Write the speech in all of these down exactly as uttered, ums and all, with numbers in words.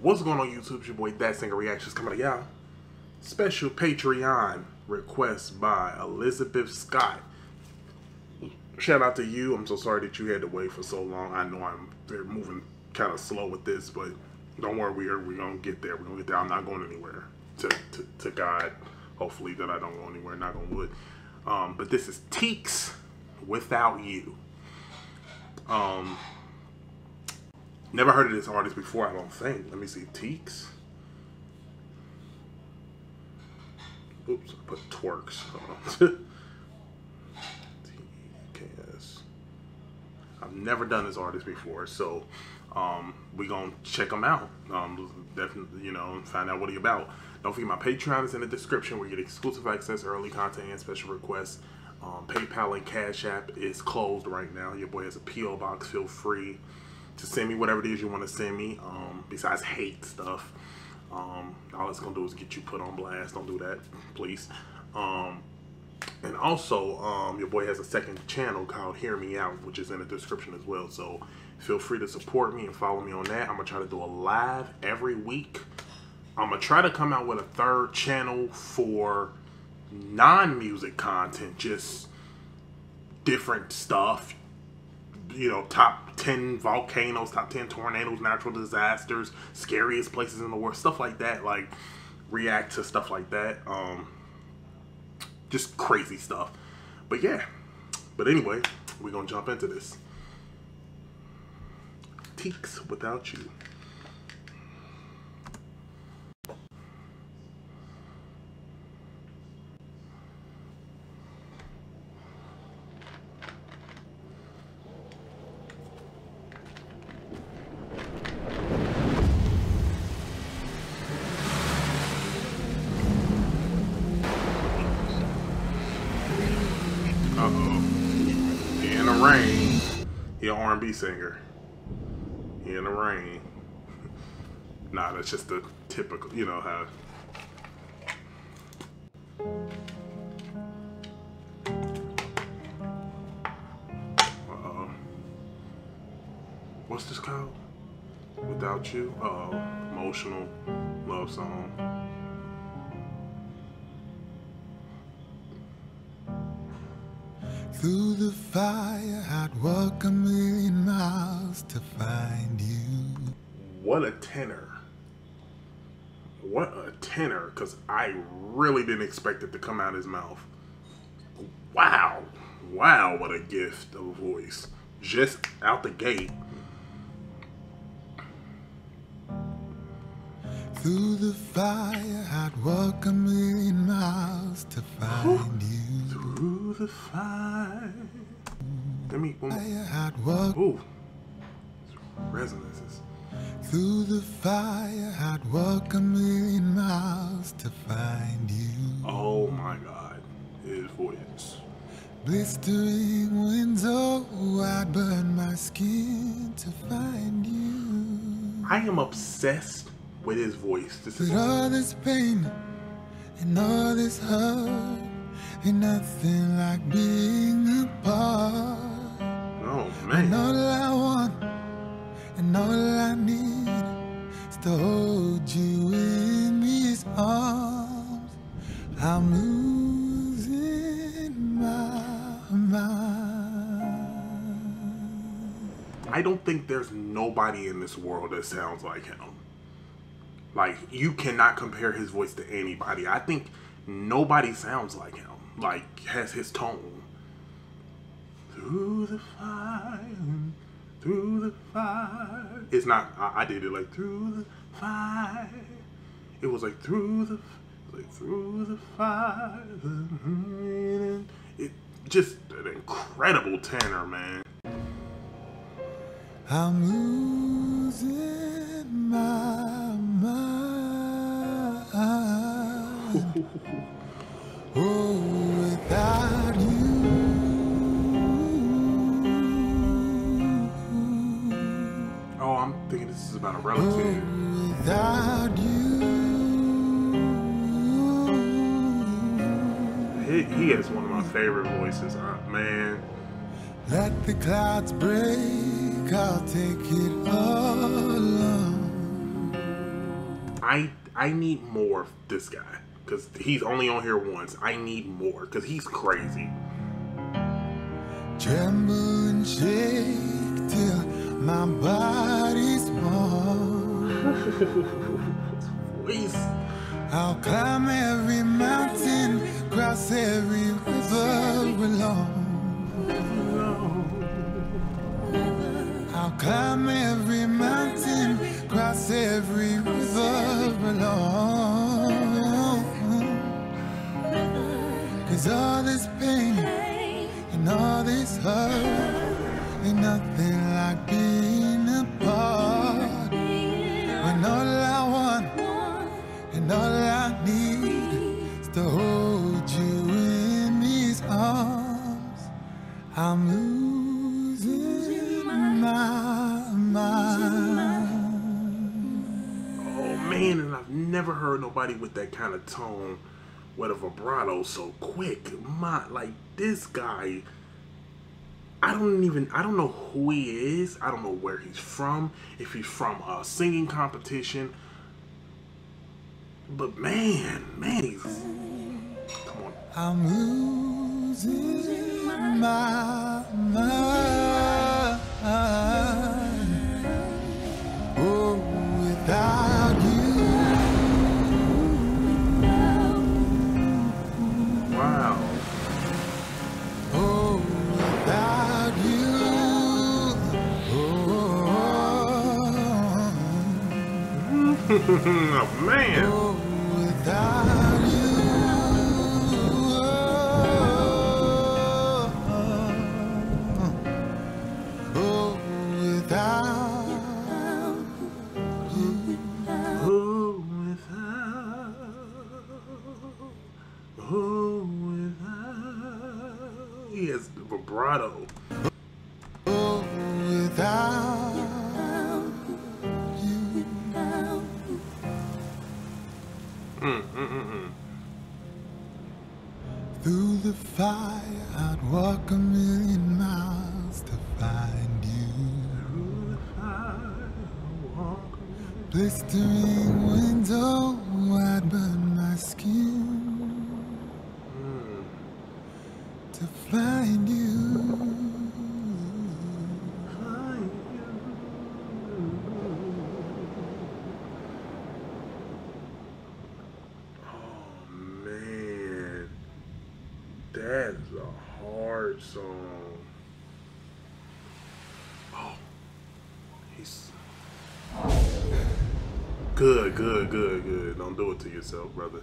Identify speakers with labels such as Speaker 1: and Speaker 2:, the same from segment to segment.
Speaker 1: What's going on YouTube? It's your boy That Singer Reactions coming to y'all. Special Patreon request by Elizabeth Scott. Shout out to you. I'm so sorry that you had to wait for so long. I know I'm they're moving kind of slow with this, but don't worry, we're we're gonna get there. We're gonna get there. I'm not going anywhere. To to, to God, hopefully that I don't go anywhere. Knock on wood. Um, but this is Teeks Without You. Um. Never heard of this artist before, I don't think. Let me see. Teeks. Oops, I put twerks. T E K S. I've never done this artist before, so um, we're going to check him out. Um, definitely, you know, find out what he's about. Don't forget my Patreon is in the description where you get exclusive access, early content, and special requests. Um, PayPal and Cash App is closed right now. Your boy has a P O box. Feel free to send me whatever it is you want to send me, um, besides hate stuff. Um, all it's going to do is get you put on blast. Don't do that, please. Um, and also, um, your boy has a second channel called Hear Me Out, which is in the description as well. So feel free to support me and follow me on that. I'm going to try to do a live every week. I'm going to try to come out with a third channel for non-music content, just different stuff. You know, top ten volcanoes, top ten tornadoes, natural disasters, scariest places in the world, stuff like that. Like, react to stuff like that. Um, just crazy stuff. But yeah. But anyway, we're going to jump into this. Teeks Without You. Uh-oh. He in the rain. He an R and B singer. He in the rain. Nah, that's just the typical, you know how. Uh-oh. What's this called? Without You? Uh-oh. Emotional love song.
Speaker 2: Through the fire, I'd walk a million miles to find you.
Speaker 1: What a tenor. What a tenor, because I really didn't expect it to come out of his mouth. Wow. Wow, what a gift of a voice. Just out the gate.
Speaker 2: Through the fire, I'd walk a million miles to find you.
Speaker 1: Through the fire. Let me.
Speaker 2: I'd walk.
Speaker 1: Ooh. Resonances.
Speaker 2: Through the fire, I'd walk a million miles to find you.
Speaker 1: Oh my God. His voice.
Speaker 2: Blistering winds, oh, I'd burn my skin to find you.
Speaker 1: I am obsessed with his voice. This is
Speaker 2: with all this pain and all this hurt, ain't nothing like being apart.
Speaker 1: Oh man.
Speaker 2: And all I want and all I need is to hold you in these arms. I'm losing my mind.
Speaker 1: I don't think there's nobody in this world that sounds like him. Like, you cannot compare his voice to anybody. I think nobody sounds like him. Like, has his tone. Through the fire, through the fire. It's not, I, I did it like, through the fire. It was like, through the, like, through the fire. It just an incredible tenor, man.
Speaker 2: I'm losing my mind. Oh, without you.
Speaker 1: Oh, I'm thinking this is about a relative.
Speaker 2: Oh, without you.
Speaker 1: He, he has one of my favorite voices, uh, man.
Speaker 2: Let the clouds break, I'll take it all on.
Speaker 1: I I need more of this guy because he's only on here once. I need more because he's crazy.
Speaker 2: Tremble and shake till my body's warm.
Speaker 1: Please.
Speaker 2: I'll climb every mountain, cross every river alone. I'll climb every mountain, cross every river alone. 'Cause all this pain and all this hurt ain't nothing like being apart. When all I want and all I need is to hold you in these arms. I'm losing my mind.
Speaker 1: Oh man, and I've never heard nobody with that kind of tone with a vibrato so quick. My, like this guy, I don't even, I don't know who he is. I don't know where he's from. If he's from a singing competition. But man, man, he's, come on.
Speaker 2: I'm losing my mind. Oh, without you.
Speaker 1: Wow.
Speaker 2: Oh, without you.
Speaker 1: Oh, man.
Speaker 2: Oh, without you. Oh, without you.
Speaker 1: Oh, without, oh, without. He has the vibrato.
Speaker 2: Oh, without you.
Speaker 1: Mm, mm, mm, mm.
Speaker 2: Through the fire, I'd walk a million miles to find you.
Speaker 1: Through the fire, walk
Speaker 2: Blistering window, I'd burn my skin
Speaker 1: mm.
Speaker 2: to find you.
Speaker 1: Find you. Oh man, that is a hard song. Oh, he's good, good, good, good. Don't do it to yourself, brother.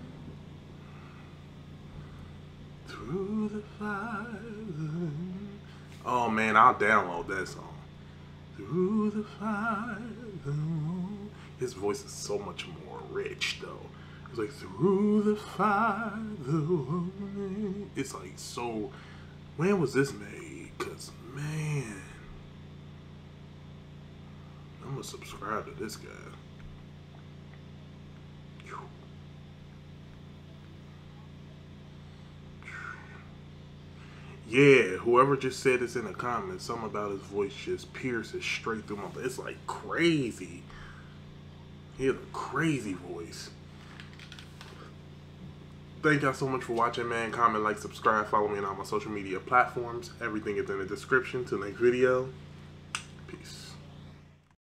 Speaker 1: Through the fire. Oh man, I'll download that song. Through the fire. His voice is so much more rich though. It's like through the fire. It's like so. When was this made? Cause man, I'm gonna subscribe to this guy. Yeah, whoever just said this in the comments, something about his voice just pierces straight through my. It's like crazy. He has a crazy voice. Thank y'all so much for watching, man. Comment, like, subscribe, follow me on all my social media platforms. Everything is in the description. Till next video.